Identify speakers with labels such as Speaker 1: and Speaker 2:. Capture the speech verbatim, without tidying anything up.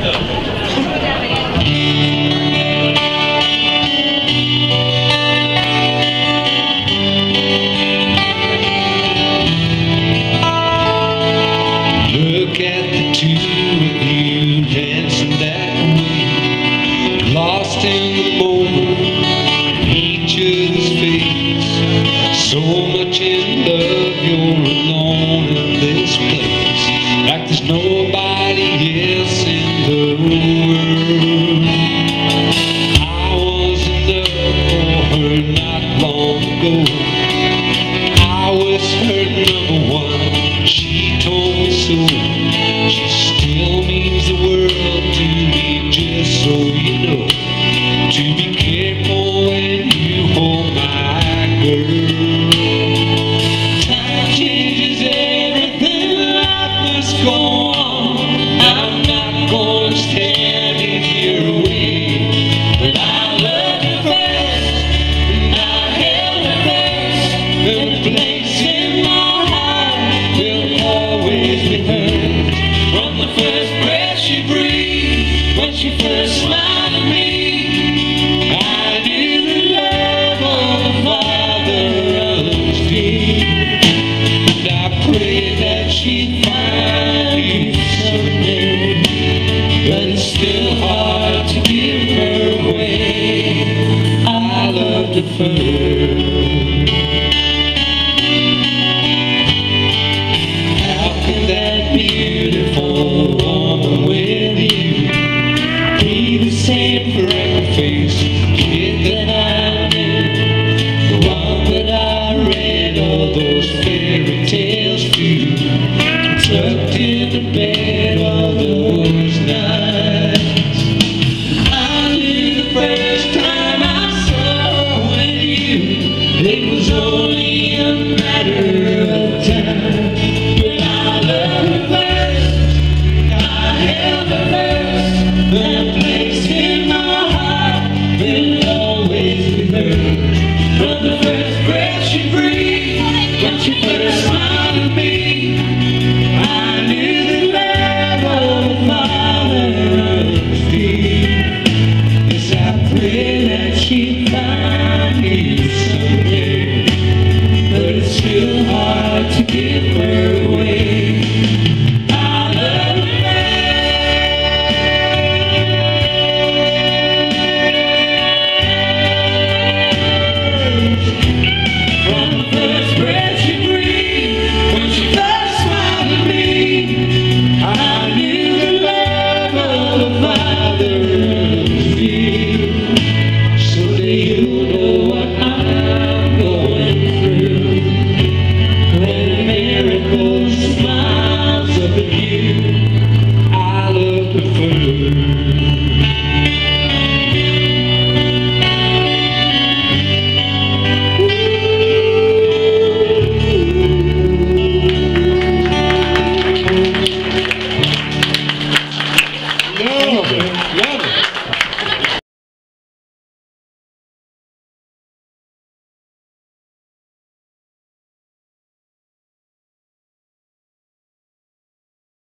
Speaker 1: Look at the two of you dancing that way, lost in the moment, each other's face. So much in love, you're alone in this place, like there's nobody else in the world. I was enough for her not long ago. I was her number one, she told me so. She still means the world to me, just so you know. To be careful when you hold my girl. Time changes everything, life must go on. I'm not going to stand in your way, but I loved her first, and I held her first, and the place in my heart will always be hers. From the first breath she breathed, when she first smiled at me, I knew the love of a father understood. And I prayed that she'd find you someday, but it's still hard to give her away. I loved her first.